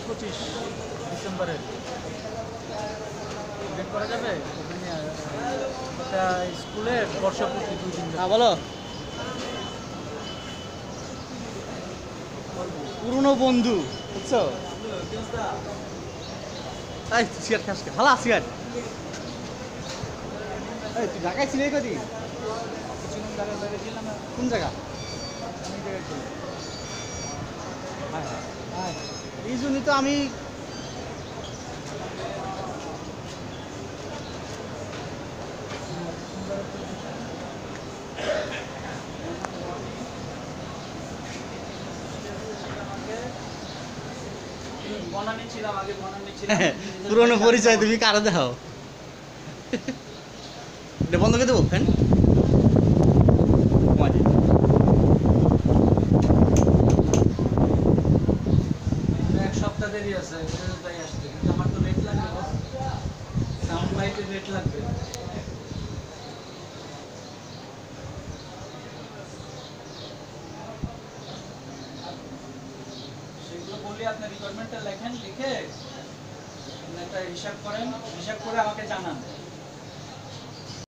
25 ডিসেম্বরের বের করা যাবে এটা স্কুলের বর্ষপূর্তি 2 দিন। হ্যাঁ বলো। পুরনো বন্ধু বুঝছো? এই সিগারেট খাস হালা সিগারেট। এই তুই ঢাকায় ছিলি কদিন? কিছুদিন জায়গায় বাইরে ছিলাম। কোন জায়গা? অনেক জায়গায় ছিলাম। হ্যাঁ হ্যাঁ এই জন্যই তো আমি বনানী ছিলাম আগে, বনানী ছিলাম। পুরনো পরিচয় তুমি কারো দাও। এটা বন্ধ করে দেবো ফ্যান। এক সপ্তাহ দেরি আছে তাই আসতে, কিন্তু আমার তো রেট লাগবে, সাউন্ড লাইটের রেট লাগবে। সেগুলো বলি, আপনার রিকোয়ারমেন্টটা লেখেন, লিখে একটা হিসাব করেন, হিসাব করে আমাকে জানান।